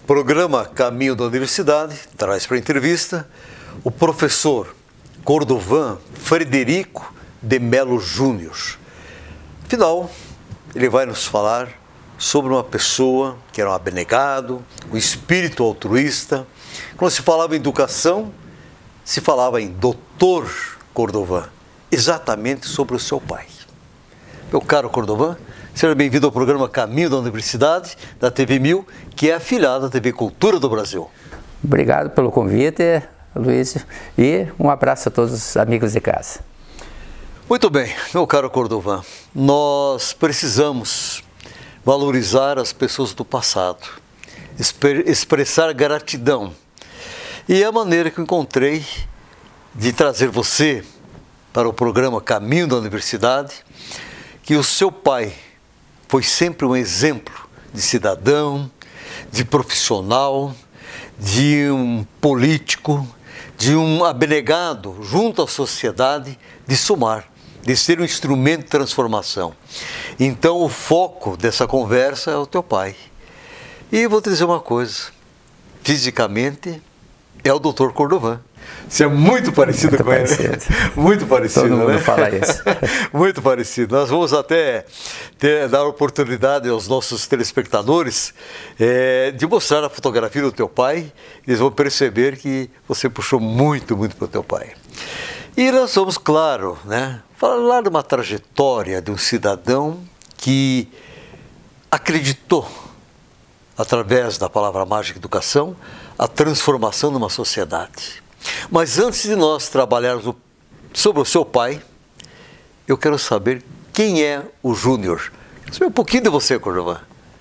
Programa Caminho da Universidade traz para a entrevista o professor Cordovan Frederico de Melo Júnior. Afinal, ele vai nos falar sobre uma pessoa que era um abnegado, um espírito altruísta. Quando se falava em educação, se falava em Dr. Cordovan, exatamente sobre o seu pai. Meu caro Cordovan, seja bem-vindo ao programa Caminho da Universidade, da TV 1000, que é afiliada à TV Cultura do Brasil. Obrigado pelo convite, Luiz, e um abraço a todos os amigos de casa. Muito bem, meu caro Cordovan, nós precisamos valorizar as pessoas do passado, expressar gratidão. E a maneira que eu encontrei de trazer você para o programa Caminho da Universidade, que o seu pai foi sempre um exemplo de cidadão, de profissional, de um político, de um abnegado junto à sociedade, de somar, de ser um instrumento de transformação. Então o foco dessa conversa é o teu pai. E vou te dizer uma coisa, fisicamente é o Dr. Cordovan. Você é muito parecido com ele. Muito parecido. Todo mundo, né? fala isso. Muito parecido. Nós vamos até dar oportunidade aos nossos telespectadores de mostrar a fotografia do teu pai. Eles vão perceber que você puxou muito para o teu pai. E nós vamos, claro, né, falar de uma trajetória de um cidadão que acreditou, através da palavra mágica educação, a transformação de uma sociedade. Mas antes de nós trabalharmos sobre o seu pai, eu quero saber quem é o Júnior. Saber um pouquinho de você, Cordovan.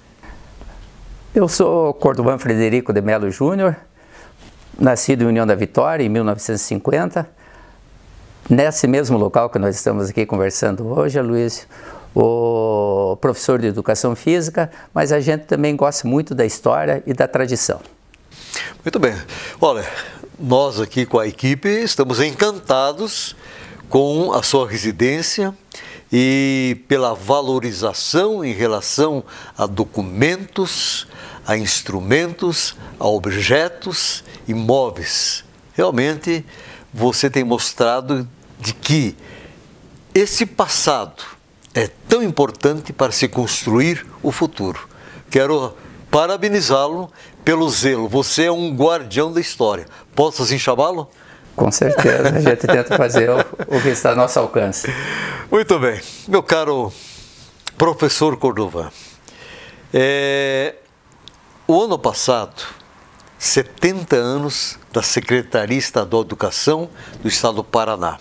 Eu sou Cordovan Frederico de Melo Júnior, nascido em União da Vitória em 1950. Nesse mesmo local que nós estamos aqui conversando hoje, Luiz, o professor de Educação Física, mas a gente também gosta muito da história e da tradição. Muito bem. Olha, nós aqui com a equipe estamos encantados com a sua residência e pela valorização em relação a documentos, a instrumentos, a objetos imóveis. Realmente você tem mostrado de que esse passado é tão importante para se construir o futuro. Quero parabenizá-lo pelo zelo. Você é um guardião da história. Posso assim chamá-lo? Com certeza, a gente tenta fazer o que está ao nosso alcance. Muito bem. Meu caro professor Cordovan, o ano passado, 70 anos da Secretaria Estadual de Educação do Estado do Paraná.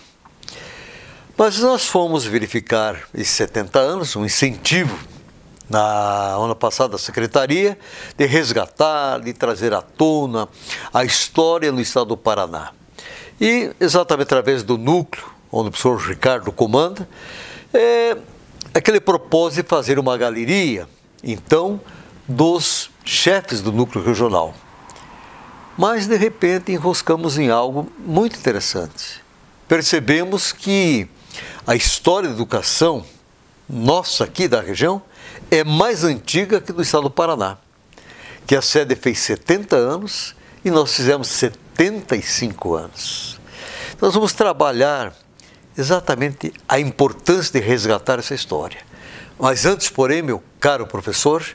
Mas nós fomos verificar esses 70 anos, um incentivo na ano passado da Secretaria, de resgatar, de trazer à tona a história no Estado do Paraná. E exatamente através do núcleo, onde o professor Ricardo comanda, aquele propósito de fazer uma galeria, então, dos chefes do núcleo regional. Mas, de repente, enroscamos em algo muito interessante. Percebemos que a história da educação nossa aqui da região é mais antiga que do estado do Paraná, que a sede fez 70 anos e nós fizemos 75 anos. Nós vamos trabalhar exatamente a importância de resgatar essa história. Mas antes, porém, meu caro professor,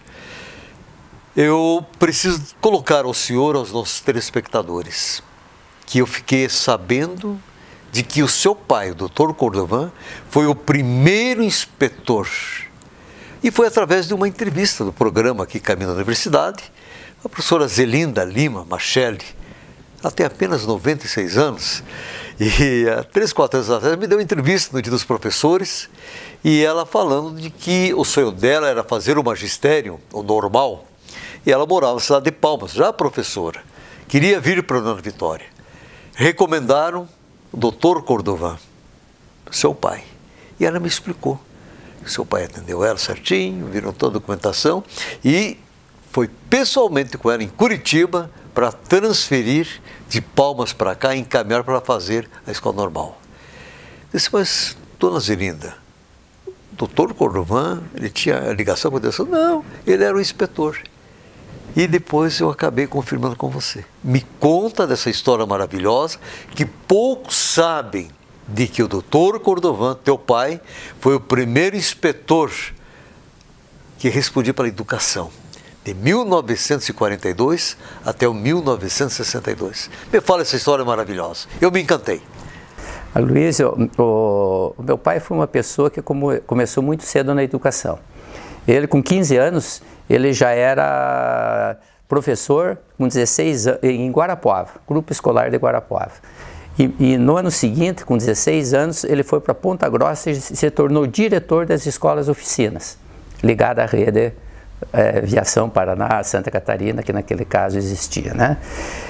eu preciso colocar ao senhor, aos nossos telespectadores, que eu fiquei sabendo de que o seu pai, o Dr. Cordovan, foi o primeiro inspetor. E foi através de uma entrevista do programa aqui Caminho da Universidade, a professora Zelinda Lima Machelli, ela tem apenas 96 anos, e há 3, 4 anos atrás me deu uma entrevista no Dia dos Professores, e ela falando de que o sonho dela era fazer o magistério, o normal, e ela morava na cidade de Palmas, já professora, queria vir para a União da Vitória. Recomendaram o Dr. Cordovan, seu pai, e ela me explicou. Seu pai atendeu ela certinho, viram toda a documentação e foi pessoalmente com ela em Curitiba para transferir de Palmas para cá e encaminhar para fazer a escola normal. Disse, mas, dona Zelinda, doutor Cordovan, ele tinha ligação com a educação? Não, ele era o inspetor. E depois eu acabei confirmando com você. Me conta dessa história maravilhosa, que poucos sabem de que o Dr. Cordovan, teu pai, foi o primeiro inspetor que respondia para a educação, de 1942 até o 1962. Me fala essa história maravilhosa. Eu me encantei. Luiz, o meu pai foi uma pessoa que começou muito cedo na educação. Ele, com 15 anos, ele já era professor, com 16 anos, em Guarapuava, grupo escolar de Guarapuava. E no ano seguinte, com 16 anos, ele foi para Ponta Grossa e se tornou diretor das escolas oficinas, ligado à rede Viação Paraná, Santa Catarina, que naquele caso existia, né?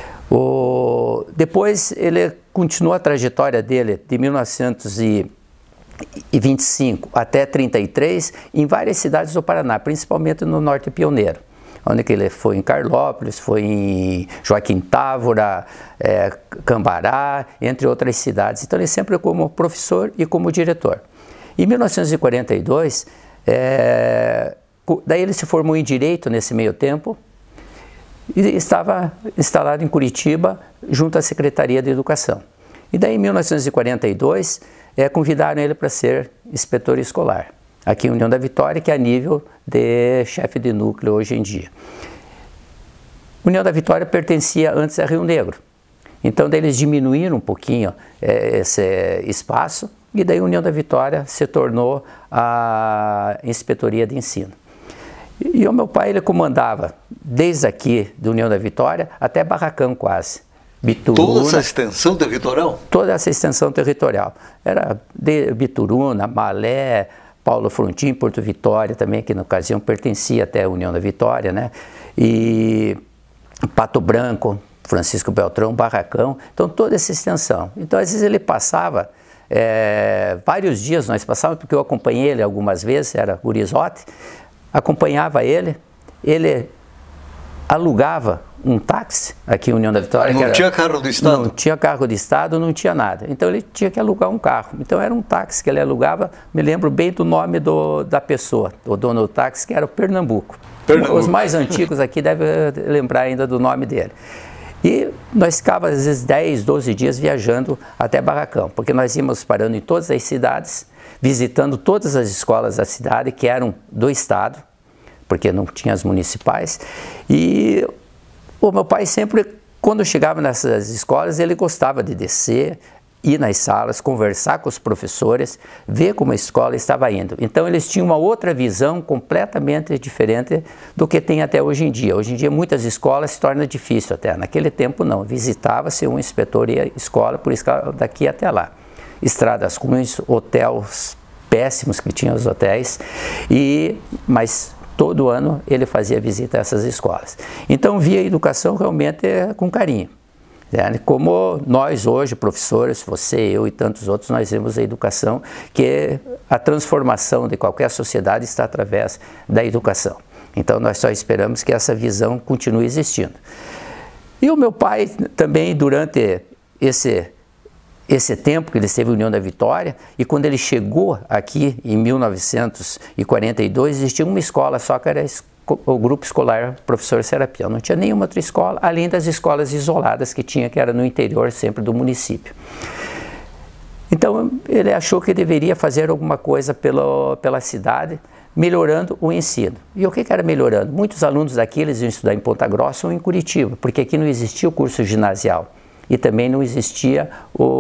Depois ele continuou a trajetória dele de 1925 até 33 em várias cidades do Paraná, principalmente no Norte Pioneiro, onde que ele foi em Carlópolis, foi em Joaquim Távora, Cambará, entre outras cidades. Então ele sempre como professor e como diretor. Em 1942, daí ele se formou em Direito nesse meio tempo, e estava instalado em Curitiba, junto à Secretaria de Educação. E daí, em 1942, convidaram ele para ser inspetor escolar, aqui em União da Vitória, que é a nível de chefe de núcleo hoje em dia. União da Vitória pertencia antes a Rio Negro. Então, daí eles diminuíram um pouquinho esse espaço, e daí a União da Vitória se tornou a Inspetoria de Ensino. E o meu pai, ele comandava desde aqui, da União da Vitória, até Barracão quase. Bituruna, toda essa extensão territorial? Toda essa extensão territorial. Era de Bituruna, Malé, Paulo Frontin, Porto Vitória também, que na ocasião pertencia até a União da Vitória, né? E Pato Branco, Francisco Beltrão, Barracão, então toda essa extensão. Então às vezes ele passava, vários dias nós passávamos, porque eu acompanhei ele algumas vezes, era gurizote, acompanhava ele alugava um táxi aqui em União da Vitória. Não tinha carro do Estado? Não tinha carro do Estado, não tinha nada. Então ele tinha que alugar um carro. Então era um táxi que ele alugava, me lembro bem do nome da pessoa, o dono do táxi, que era o Pernambuco. Os mais antigos aqui devem lembrar ainda do nome dele. E nós ficávamos às vezes 10, 12 dias viajando até Barracão, porque nós íamos parando em todas as cidades, visitando todas as escolas da cidade, que eram do Estado, porque não tinha as municipais. E o meu pai sempre, quando chegava nessas escolas, ele gostava de descer, ir nas salas, conversar com os professores, ver como a escola estava indo. Então eles tinham uma outra visão completamente diferente do que tem até hoje em dia. Hoje em dia muitas escolas se torna difícil até. Naquele tempo não, visitava-se um inspetor e a escola, por isso daqui até lá. Estradas ruins, hotéis péssimos que tinham os hotéis, mas todo ano ele fazia visita a essas escolas. Então via a educação realmente com carinho. Como nós hoje, professores, você, eu e tantos outros, nós vemos a educação, que a transformação de qualquer sociedade está através da educação. Então nós só esperamos que essa visão continue existindo. E o meu pai também, durante esse tempo que ele esteve em União da Vitória, e quando ele chegou aqui em 1942, existia uma escola só, que era o grupo escolar Professor Serapião. Não tinha nenhuma outra escola, além das escolas isoladas que tinha, que era no interior sempre do município. Então ele achou que deveria fazer alguma coisa pela cidade, melhorando o ensino. E o que era melhorando? Muitos alunos daqui, eles iam estudar em Ponta Grossa ou em Curitiba, porque aqui não existia o curso ginasial. E também não existia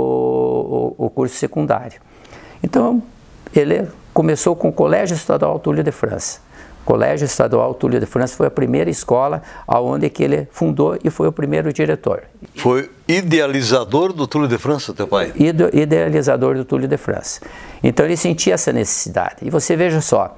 o curso secundário. Então, ele começou com o Colégio Estadual Túlio de França. O Colégio Estadual Túlio de França foi a primeira escola onde que ele fundou e foi o primeiro diretor. Foi idealizador do Túlio de França, teu pai? Idealizador do Túlio de França. Então, ele sentia essa necessidade. E você veja só,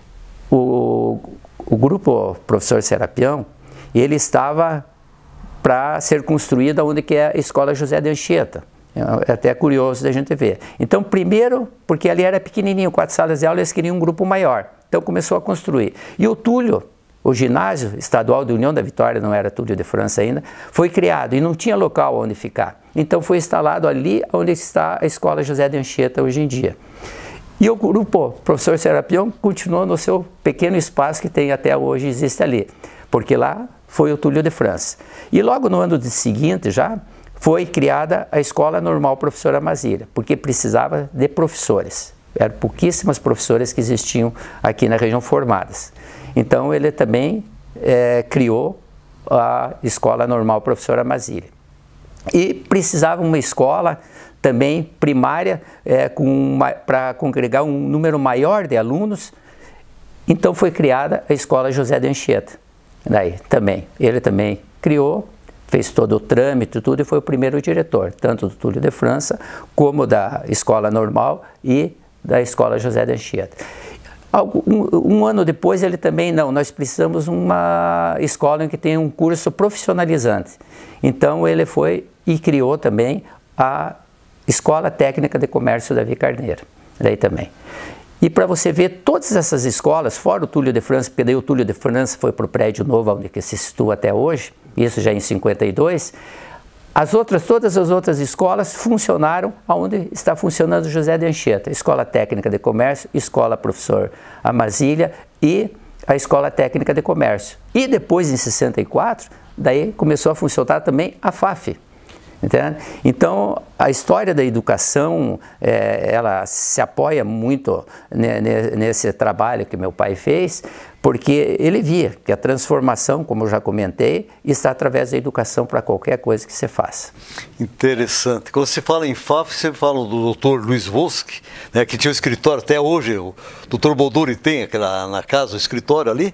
o grupo Professor Serapião, ele estava para ser construída onde que é a Escola José de Anchieta. É até curioso da gente ver. Então, primeiro, porque ali era pequenininho, 4 salas de aula, eles queriam um grupo maior. Então, começou a construir. E o Túlio, o ginásio estadual de União da Vitória, não era Túlio de França ainda, foi criado e não tinha local onde ficar. Então, foi instalado ali onde está a Escola José de Anchieta hoje em dia. E o grupo Professor Serapião continuou no seu pequeno espaço que tem até hoje, existe ali. Porque lá foi o Túlio de França. E logo no ano seguinte já foi criada a Escola Normal Professor Amazília, porque precisava de professores. Eram pouquíssimas professoras que existiam aqui na região formadas. Então ele também criou a Escola Normal Professor Amazília. E precisava uma escola também primária para congregar um número maior de alunos. Então foi criada a Escola José de Anchieta. Ele também criou, fez todo o trâmite e tudo, e foi o primeiro diretor, tanto do Túlio de França, como da Escola Normal e da Escola José de Anchieta. Um ano depois ele também, nós precisamos de uma escola em que tenha um curso profissionalizante. Então ele foi e criou também a Escola Técnica de Comércio Davi Carneiro, daí também. E para você ver, todas essas escolas, fora o Túlio de França, porque daí o Túlio de França foi para o prédio novo, onde que se situa até hoje, isso já em 52, todas as outras escolas funcionaram onde está funcionando o José de Anchieta, Escola Técnica de Comércio, Escola Professor Amazília e a Escola Técnica de Comércio. E depois, em 64, daí começou a funcionar também a FAF. Entende? Então, a história da educação, ela se apoia muito nesse trabalho que meu pai fez, porque ele via que a transformação, como eu já comentei, está através da educação para qualquer coisa que você faça. Interessante. Quando se fala em FAF, você fala do Dr. Luiz Wolski, né, que tinha um escritório até hoje, o Dr. Bolduri tem na casa, o escritório ali,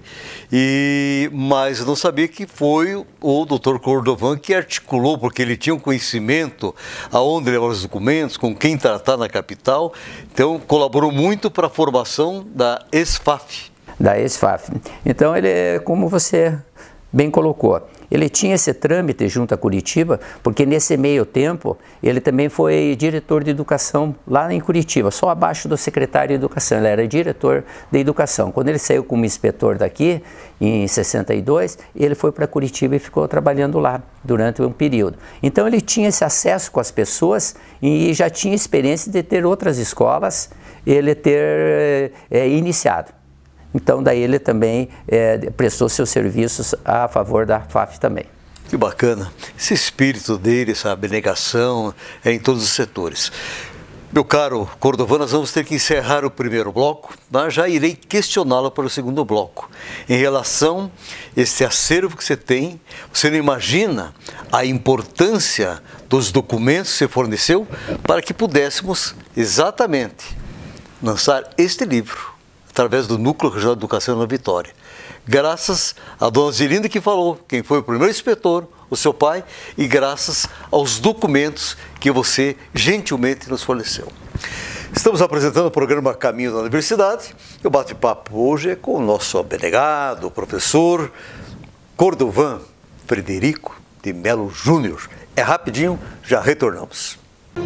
mas não sabia que foi o Dr. Cordovan que articulou, porque ele tinha um conhecimento aonde levar os documentos, com quem tratar na capital, então colaborou muito para a formação da ESFAF. Da ESFAF. Então ele, como você bem colocou, ele tinha esse trâmite junto a Curitiba, porque nesse meio tempo ele também foi diretor de educação lá em Curitiba, só abaixo do secretário de educação, ele era diretor de educação. Quando ele saiu como inspetor daqui, em 62, ele foi para Curitiba e ficou trabalhando lá durante um período. Então ele tinha esse acesso com as pessoas e já tinha experiência de ter outras escolas, ele ter iniciado. Então, daí ele também prestou seus serviços a favor da FAF também. Que bacana. Esse espírito dele, essa abnegação em todos os setores. Meu caro Cordovan, nós vamos ter que encerrar o primeiro bloco, mas já irei questioná-lo para o segundo bloco. Em relação a esse acervo que você tem, você não imagina a importância dos documentos que você forneceu para que pudéssemos exatamente lançar este livro, através do Núcleo Regional de Educação na Vitória. Graças a dona Zilinda que falou, quem foi o primeiro inspetor, o seu pai, e graças aos documentos que você gentilmente nos forneceu. Estamos apresentando o programa Caminho da Universidade. O bate-papo hoje é com o nosso abnegado, o professor Cordovan Frederico de Melo Júnior. É rapidinho, já retornamos.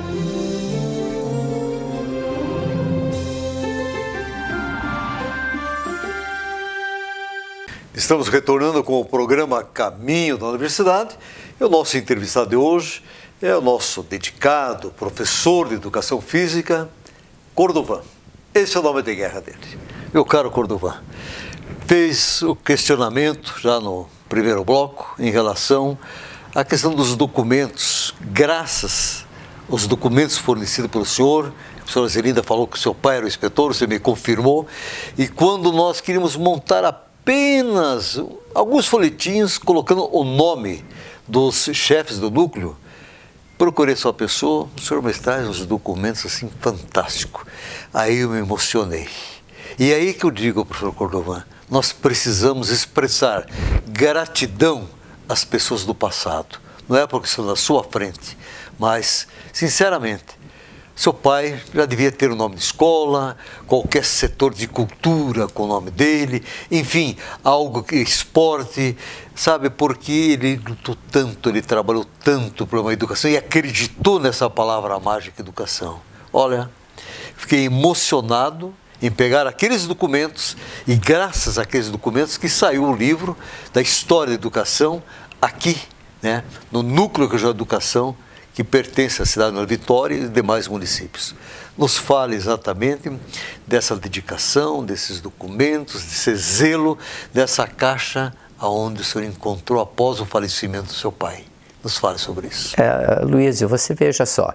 Estamos retornando com o programa Caminho da Universidade e o nosso entrevistado de hoje é o nosso dedicado professor de Educação Física, Cordovan. Esse é o nome de guerra dele. Meu caro Cordovan, fez o questionamento já no primeiro bloco em relação à questão dos documentos. Graças aos documentos fornecidos pelo senhor, a senhora Zelinda falou que o seu pai era o inspetor, você me confirmou, e quando nós queríamos montar apenas alguns folhetinhos colocando o nome dos chefes do núcleo, procurei sua pessoa, o senhor me traz uns documentos assim fantásticos. Aí eu me emocionei. E é aí que eu digo, professor Cordovan, nós precisamos expressar gratidão às pessoas do passado. Não é porque estão na sua frente, mas, sinceramente, seu pai já devia ter o nome de escola, qualquer setor de cultura com o nome dele, enfim, algo que esporte, sabe, porque ele lutou tanto, ele trabalhou tanto para uma educação e acreditou nessa palavra mágica, educação. Olha, fiquei emocionado em pegar aqueles documentos e graças àqueles documentos que saiu o livro da história da educação aqui, né, no Núcleo Regional de Educação, que pertence à cidade de Vitória e demais municípios. Nos fale exatamente dessa dedicação, desses documentos, desse zelo, dessa caixa aonde o senhor encontrou após o falecimento do seu pai? Nos fale sobre isso. Luiz, você veja só,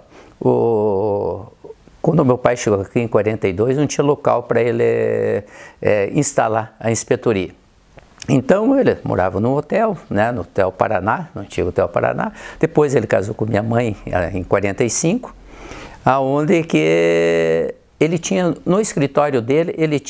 quando meu pai chegou aqui em 42, não tinha local para ele instalar a inspetoria. Então ele morava num hotel, né, no Hotel Paraná, no antigo Hotel Paraná. Depois ele casou com minha mãe em 45, aonde que ele tinha, no escritório dele,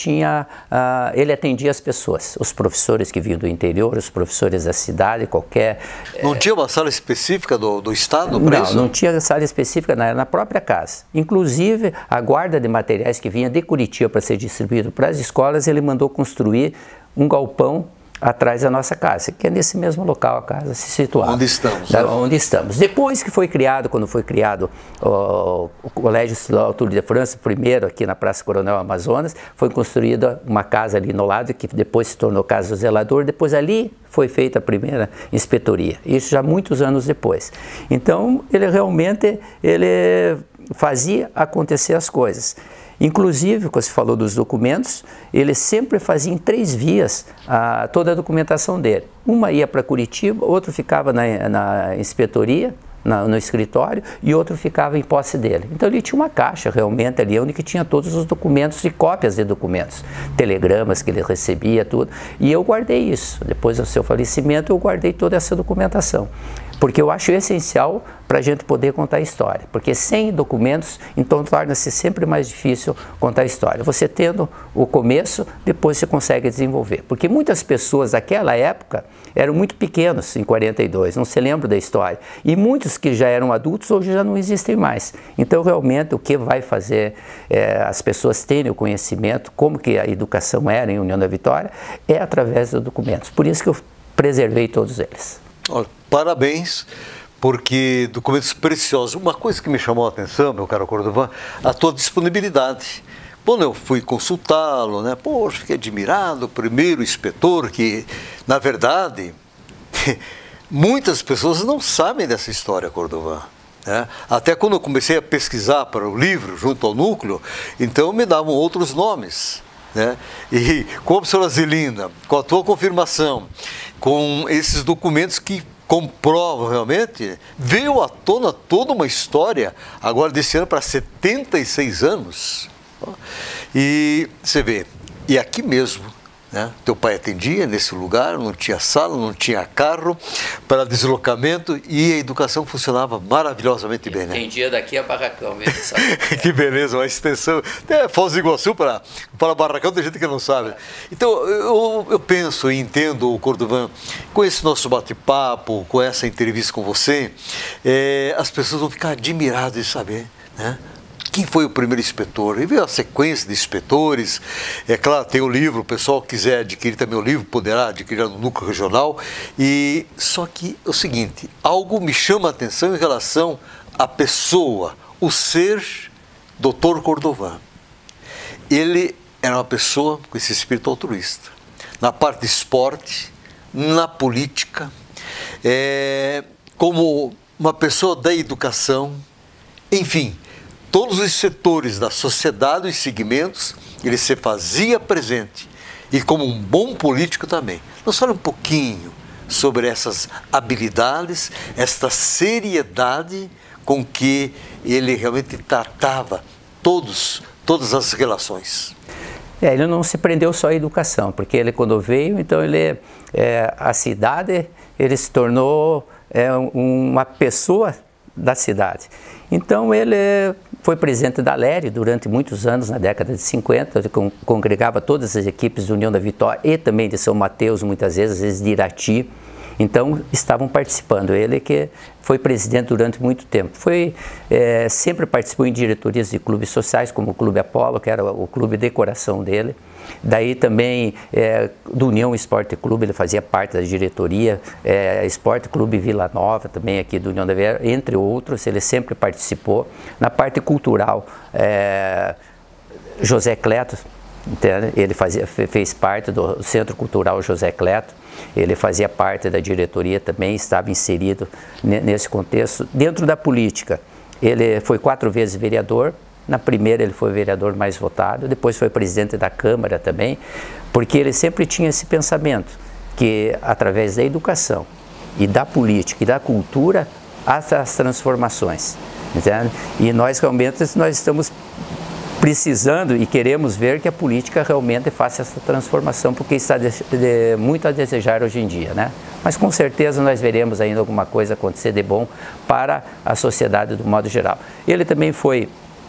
ele atendia as pessoas, os professores que vinham do interior, os professores da cidade, qualquer... Não tinha uma sala específica do Estado para isso? Não tinha sala específica, na própria casa. Inclusive, a guarda de materiais que vinha de Curitiba para ser distribuído para as escolas, ele mandou construir um galpão atrás da nossa casa, que é nesse mesmo local a casa se situava. Onde estamos. Onde estamos. Depois que foi criado, quando foi criado o Colégio Arthur de França, primeiro aqui na Praça Coronel Amazonas, foi construída uma casa ali no lado, que depois se tornou Casa do Zelador, depois ali foi feita a primeira inspetoria, isso já muitos anos depois. Então, ele realmente fazia acontecer as coisas. Inclusive, quando se falou dos documentos, ele sempre fazia em 3 vias toda a documentação dele. Uma ia para Curitiba, outro ficava na inspetoria, no escritório, e outro ficava em posse dele. Então ele tinha uma caixa realmente ali, onde que tinha todos os documentos e cópias de documentos, telegramas que ele recebia, tudo. E eu guardei isso. Depois do seu falecimento, eu guardei toda essa documentação. Porque eu acho essencial para a gente poder contar a história. Porque sem documentos, então torna-se sempre mais difícil contar a história. Você tendo o começo, depois você consegue desenvolver. Porque muitas pessoas daquela época eram muito pequenos em 42, não se lembram da história. E muitos que já eram adultos hoje já não existem mais. Então realmente o que vai fazer as pessoas terem o conhecimento, como que a educação era em União da Vitória, é através dos documentos. Por isso que eu preservei todos eles. Olha, parabéns, porque documentos preciosos. Uma coisa que me chamou a atenção, meu caro Cordovan, a tua disponibilidade. Quando eu fui consultá-lo, né, poxa, fiquei admirado, o primeiro inspetor que, na verdade, muitas pessoas não sabem dessa história, Cordovan. Né? Até quando eu comecei a pesquisar para o livro, junto ao núcleo, então me davam outros nomes. Né? E com a professora Zelinda, com a tua confirmação, com esses documentos que comprovam realmente, veio à tona toda uma história, agora desse ano para 76 anos. E você vê, e aqui mesmo, né? Teu pai atendia nesse lugar, não tinha sala, não tinha carro para deslocamento e a educação funcionava maravilhosamente bem, né? Atendia daqui a Barracão mesmo, sabe? Que beleza, uma extensão, até Foz do Iguaçu para Barracão, tem gente que não sabe. Então, eu penso e entendo, Cordovan, com esse nosso bate-papo, com essa entrevista com você, as pessoas vão ficar admiradas de saber, né? Quem foi o primeiro inspetor? E veio a sequência de inspetores. É claro, tem o livro, o pessoal que quiser adquirir também o livro, poderá adquirir no núcleo regional. E só que é o seguinte, algo me chama a atenção em relação à pessoa, o ser Dr. Cordovan. Ele era uma pessoa com esse espírito altruísta. Na parte de esporte, na política, como uma pessoa da educação, enfim, todos os setores da sociedade e segmentos, ele se fazia presente. E como um bom político também. Nos fala um pouquinho sobre essas habilidades, esta seriedade com que ele realmente tratava todas as relações. Ele não se prendeu só à educação, porque ele quando veio, então a cidade, ele se tornou uma pessoa da cidade. Então ele foi presidente da LERE durante muitos anos, na década de 50, ele congregava todas as equipes da União da Vitória e também de São Mateus, muitas vezes, às vezes de Irati. Então estavam participando, ele que foi presidente durante muito tempo. Sempre participou em diretorias de clubes sociais, como o Clube Apolo, que era o clube de coração dele. Daí também do União Esporte Clube, ele fazia parte da diretoria, Esporte Clube Vila Nova, também aqui do União da Vitória, entre outros, ele sempre participou. Na parte cultural, José Cleto, ele fez parte do Centro Cultural José Cleto, ele fazia parte da diretoria também, estava inserido nesse contexto. Dentro da política, ele foi 4 vezes vereador, na primeira ele foi o vereador mais votado, depois foi presidente da Câmara também, porque ele sempre tinha esse pensamento. que através da educação e da política e da cultura as transformações, entende? E nós realmente nós estamos precisando e queremos ver que a política realmente faça essa transformação, porque está muito a desejar hoje em dia, né? Mas com certeza nós veremos ainda alguma coisa acontecer de bom para a sociedade do modo geral. Ele também foi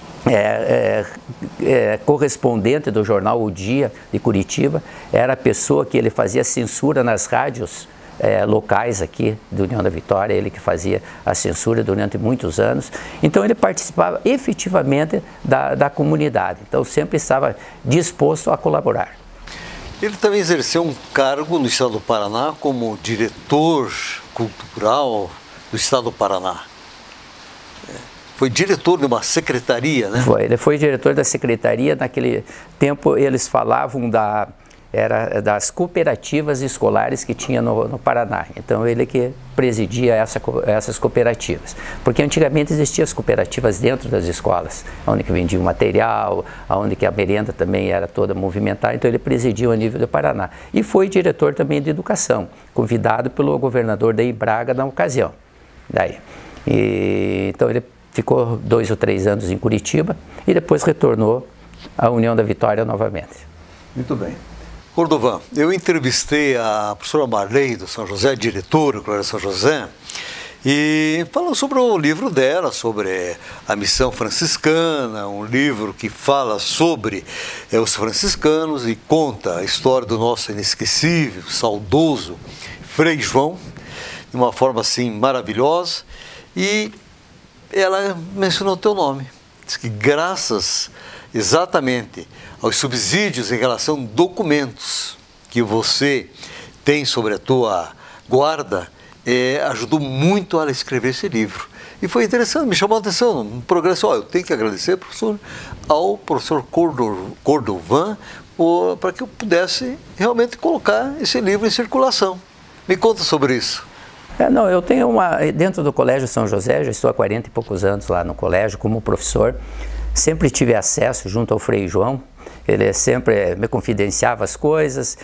correspondente do jornal O Dia de Curitiba, era a pessoa que ele fazia censura nas rádios locais aqui do União da Vitória, ele que fazia a censura durante muitos anos. Então ele participava efetivamente da comunidade, então sempre estava disposto a colaborar. Ele também exerceu um cargo no estado do Paraná como diretor cultural do estado do Paraná. Foi diretor de uma secretaria, né? Ele foi diretor da secretaria. Naquele tempo eles falavam das cooperativas escolares que tinha no Paraná. Então ele que presidia essas cooperativas. Porque antigamente existiam as cooperativas dentro das escolas, onde que vendia o material, onde que a merenda também era toda movimentada. Então ele presidia a nível do Paraná. E foi diretor também de educação, convidado pelo governador Daí Braga na ocasião. Então ele ficou 2 ou 3 anos em Curitiba e depois retornou à União da Vitória novamente. Muito bem. Cordovan, eu entrevistei a professora Marley do São José, diretora do Colégio São José, e falou sobre o livro dela, sobre a missão franciscana, um livro que fala sobre os franciscanos e conta a história do nosso inesquecível, saudoso Frei João, de uma forma assim maravilhosa, e ela mencionou o teu nome. Diz que graças exatamente aos subsídios em relação a documentos que você tem sobre a tua guarda, ajudou muito ela a escrever esse livro. E foi interessante, me chamou a atenção no progresso. Eu tenho que agradecer, professor, ao professor Cordovan para que eu pudesse realmente colocar esse livro em circulação. Me conta sobre isso. Não, eu tenho dentro do Colégio São José, já estou há 40 e poucos anos lá no colégio como professor, sempre tive acesso junto ao Frei João. Ele sempre me confidenciava as coisas,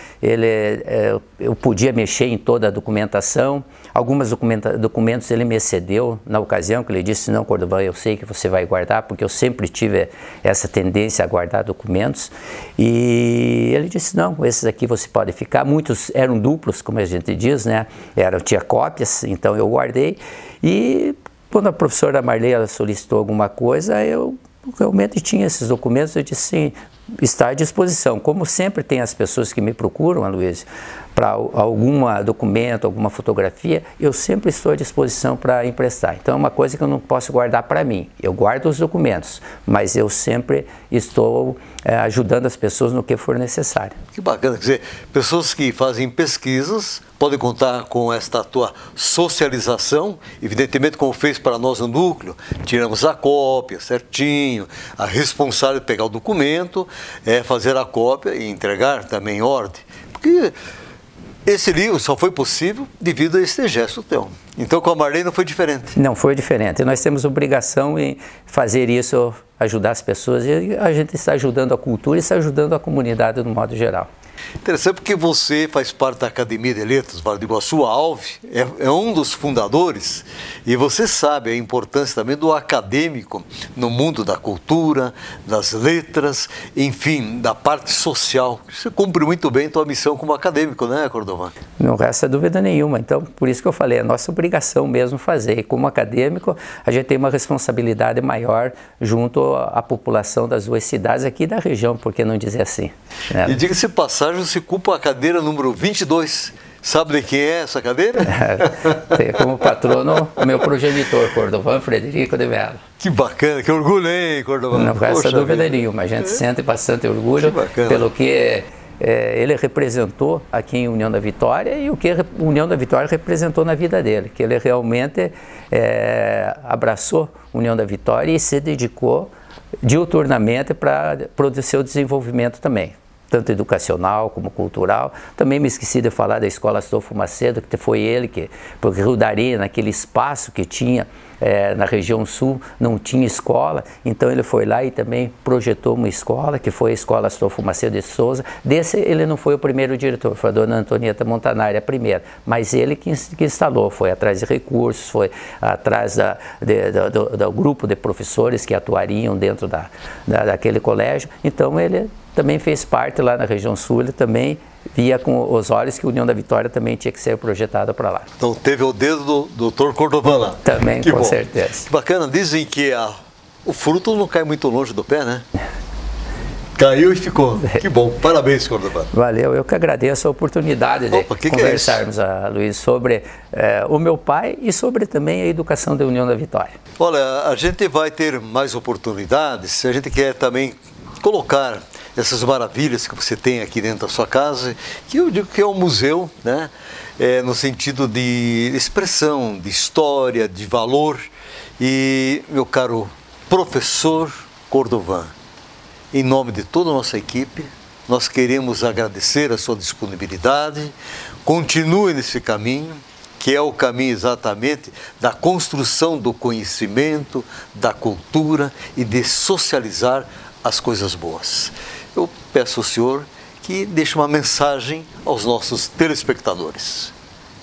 eu podia mexer em toda a documentação. Alguns documentos ele me cedeu na ocasião, que ele disse: não, Cordovan, eu sei que você vai guardar, porque eu sempre tive essa tendência a guardar documentos. E ele disse: não, esses aqui você pode ficar. Muitos eram duplos, como a gente diz, né? Tinha cópias, então eu guardei. E quando a professora Marley solicitou alguma coisa, eu realmente tinha esses documentos. Eu disse: sim, está à disposição. Como sempre tem as pessoas que me procuram, Aloysio, para algum documento, alguma fotografia, eu sempre estou à disposição para emprestar. Então é uma coisa que eu não posso guardar para mim. Eu guardo os documentos, mas eu sempre estou ajudando as pessoas no que for necessário. Que bacana, quer dizer, pessoas que fazem pesquisas podem contar com esta tua socialização, evidentemente como fez para nós no núcleo, tiramos a cópia certinho, a responsável de pegar o documento, fazer a cópia e entregar também em ordem, porque esse livro só foi possível devido a este gesto teu. Então com a Marley não foi diferente. Não foi diferente, nós temos obrigação em fazer isso, ajudar as pessoas, e a gente está ajudando a cultura e está ajudando a comunidade no modo geral. Interessante, porque você faz parte da Academia de Letras Vale do Iguaçu, a ALV, é um dos fundadores, e você sabe a importância também do acadêmico no mundo da cultura, das letras, enfim, da parte social. Você cumpre muito bem a tua missão como acadêmico, né, Cordovan? Não resta dúvida nenhuma. Então, por isso que eu falei, é nossa obrigação mesmo fazer. E como acadêmico, a gente tem uma responsabilidade maior junto à população das 2 cidades aqui da região, por que não dizer assim, né? E diga-se passagem, você ocupa a cadeira número 22. Sabe de quem é essa cadeira? Tem como patrono o meu progenitor, Cordovan Frederico de Mello. Que bacana, que orgulho, hein, Cordovan? Não resta dúvida nenhuma, a gente sente bastante orgulho pelo que ele representou aqui em União da Vitória e o que a União da Vitória representou na vida dele, que ele realmente abraçou a União da Vitória e se dedicou diuturnamente para o seu desenvolvimento também. tanto educacional como cultural. Também me esqueci de falar da Escola Astolfo Macedo, que foi ele que, porque Rio Dari, naquele espaço que tinha na região sul, não tinha escola, então ele foi lá e também projetou uma escola, que foi a Escola Astolfo Macedo de Souza. Desse ele não foi o primeiro diretor, foi a dona Antonieta Montanari a primeira, mas ele que instalou, foi atrás de recursos, foi atrás do grupo de professores que atuariam dentro daquele colégio. Então ele também fez parte lá na região sul, ele também via com os olhos que a União da Vitória também tinha que ser projetada para lá. Então teve o dedo do Dr. Cordovan lá. Também, que com bom. certeza. Que bacana, dizem que o fruto não cai muito longe do pé, né? Caiu e ficou. Que bom, parabéns, Cordovan. Valeu, eu que agradeço a oportunidade de conversarmos, Luiz, sobre o meu pai e sobre também a educação da União da Vitória. Olha, a gente vai ter mais oportunidades, a gente quer também colocar essas maravilhas que você tem aqui dentro da sua casa, que eu digo que é um museu, né? No sentido de expressão, de história, de valor. E, meu caro professor Cordovan, em nome de toda a nossa equipe, nós queremos agradecer a sua disponibilidade. Continue nesse caminho, que é o caminho exatamente da construção do conhecimento, da cultura e de socializar as coisas boas. Eu peço ao senhor que deixe uma mensagem aos nossos telespectadores.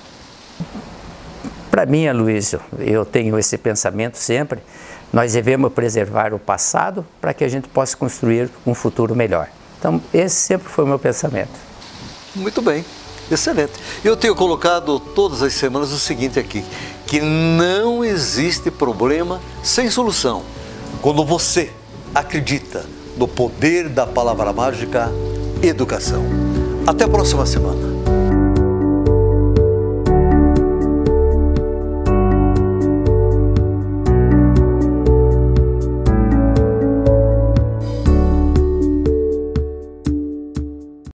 Para mim, Aloysio, eu tenho esse pensamento sempre, nós devemos preservar o passado para que a gente possa construir um futuro melhor. Então, esse sempre foi o meu pensamento. Muito bem, excelente. Eu tenho colocado todas as semanas o seguinte aqui, que não existe problema sem solução. Quando você acredita no poder da palavra mágica, educação. Até a próxima semana.